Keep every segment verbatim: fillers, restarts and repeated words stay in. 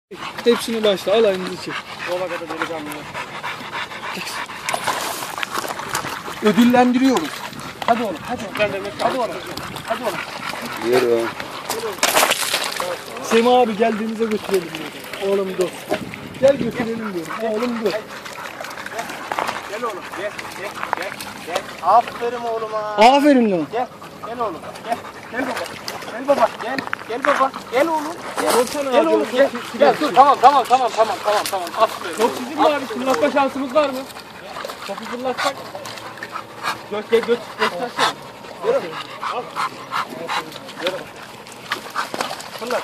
Hepsini başla, alayınızı çek. Yola kadar delikanlı. Ödüllendiriyoruz. Hadi oğlum, hadi oğlum. Hadi oğlum. Hadi oğlum. Yürü. Sema abi geldiğimize götürelim diyorum. Oğlum dur. Gel götürelim diyorum. Oğlum dur. Gel oğlum gel gel gel gel. Aferin oğluma. Aferin lan. Gel gel oğlum gel. Gel baba. Gel baba gel. Gel baba. Gel oğlum. Gel, gel oğlum gel. Gel dur tamam tamam tamam tamam tamam tamam. Aferin. Top sizin mi abi? Fırlatma şansımız var mı? Topu fırlatsak. Göt gel göt göstersene. Yürü. Al. Yürü. Fırlat.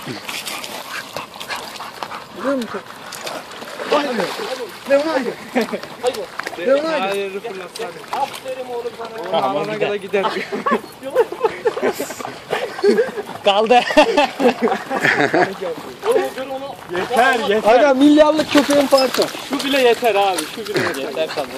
Biliyor musun? Haydi. Ne var haydi? Haydi. Ne var haydi? Hayır fırlatsana. Aferin oğlum sana. Alana kadar gider. Kaldı. Oğlum gör onu. Yeter yeter. Aga milyarlık köpeğin parça. Şu bile yeter abi. Şu bile yeter. Yeter tamam.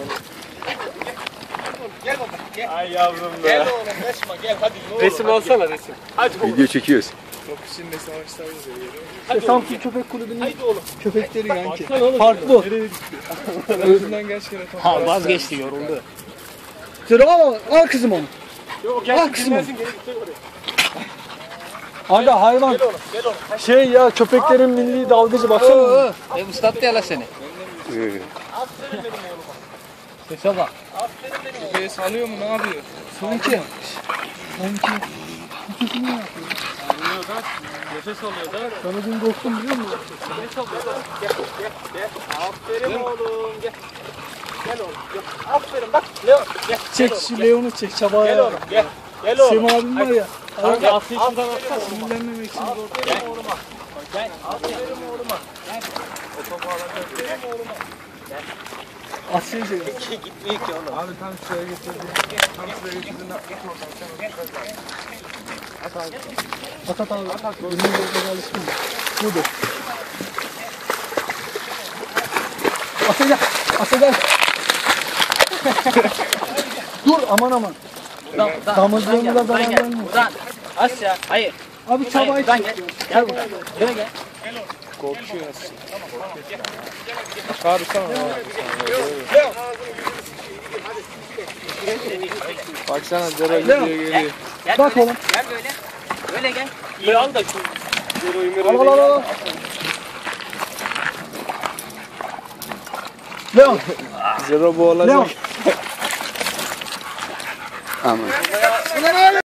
Gel baba gel. Ay yavrum Gel be. oğlum resme gel hadi. Ne olur, Resim hadi, alsana resim. Hadi oğlum. Video çekiyoruz. Top içinde savaşlarımız oluyor. Hadi İşte oğlum. Samsun Köpek Kulübü'nün Haydi oğlum. köpekleri yanki. Baksana oğlum. Fark bu. Nereye gitti? Özünden gerçekten top. Ha vazgeçti yoruldu. Sıra al, al kızım onu. Yok Al gel kızım. dinlensin geri gidecek oraya. Aga hayvan. Gel oğlum gel oğlum. Hadi. Şey ya köpeklerin milli dalgıcı baksana. E Mustafa yala seni. Yürü. Aferin benim oğluma. Sese bak. Aferin benim oğluma. Köpeği salıyor mu ne yapıyor? Sanki. Sanki. Bu sesi ne yapıyor? Alıyor da. Nefes alıyor da. Sana dün korktum biliyor musun? Nefes alıyor da. Gel gel gel. Aferin oğlum gel. Gel oğlum gel. Aferin bak Leon gel. Çek Gel oğlum, şu gel. Leon'u çek çabaya. Gel oğlum gel. Gel oğlum. Sema abim var ya. Kanka Asya'yı şuradan atsana. Sinirlenmemek için. Aferin oğluma. Gel. Aferin oğluma. Gel. O topu alacak. Aferin oğluma. Asya'yı çek. Gitmiyor ki oğlum. Abi tam şuraya getirdim. Tam şuraya getirdim. At oradan sen. At abi. At at abi. At at. Ünlü yolda alışkın. Budur. Asya gel. Asya gel. Dur aman aman. Damızlığını da zarar vermiyor. Buradan. Asya. Hayır. Abi çabayı Hayır, ben çek. gel. Gel buraya. Buraya gel. Korkuyor Asya. Çağırsana abi. Baksana Zera gidiyor geliyor. Gel Bak böyle. oğlum. Gel böyle. Böyle gel. İyi al da şu. Zero'yu Al Mero'yu al al al. Leon. Zero bu olacak. Leon. Aman.